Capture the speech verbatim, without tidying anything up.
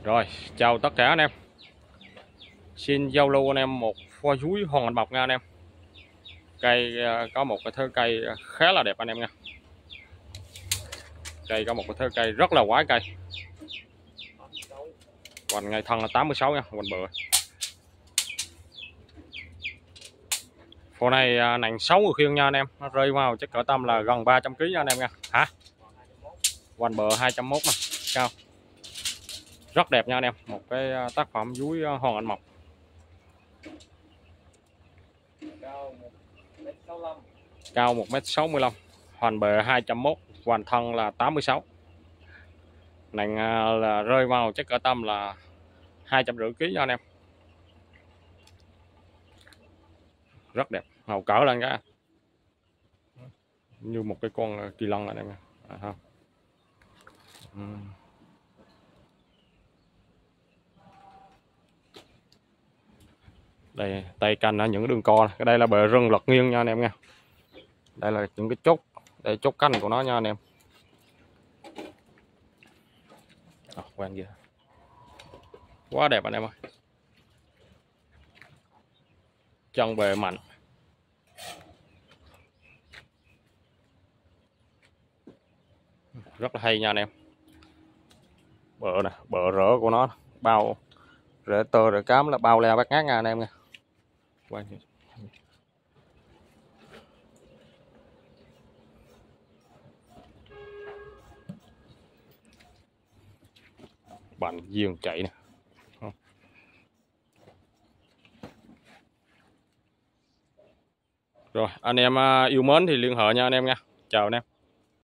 Rồi, chào tất cả anh em. Xin giao lưu anh em một pho dúi Hoàng Anh Mộc nha anh em. Cây có một cái thớ cây khá là đẹp anh em nha. Cây có một cái thớ cây rất là quái cây. Hoành ngày thân là tám mươi sáu nha, hoành bự. Pho này nặng sáu người khiêng nha anh em, nó rơi vào chắc cỡ tầm là gần ba trăm ki lô gam nha anh em nha. Hả? Hoành bự hai trăm mốt nè, cao. Rất đẹp nha anh em, một cái tác phẩm dúi Hoàng Anh Mộc. Cao một mét sáu mươi lăm, hoành bề hai trăm mốt, hoành thân là tám mươi sáu. Nặng là rơi vào chắc cỡ tầm là hai trăm rưỡi ký cho anh em. Rất đẹp, màu cỡ lên cái như một cái con kỳ lân anh em nha. À, không. Uhm. Đây tay canh ở những đường co này. Cái đây là bờ rừng lật nghiêng nha anh em nha. Đây là những cái chốt, đây chốt canh của nó nha anh em. À, quen kìa, quá đẹp anh em ơi. Chân bề mạnh, rất là hay nha anh em. Bờ nè, bờ rỡ của nó bao rễ tơ rễ cám là bao leo bát ngát nha anh em nha. Quay bạn giường chạy nè. Rồi anh em yêu mến thì liên hệ nha anh em nha. Chào anh em.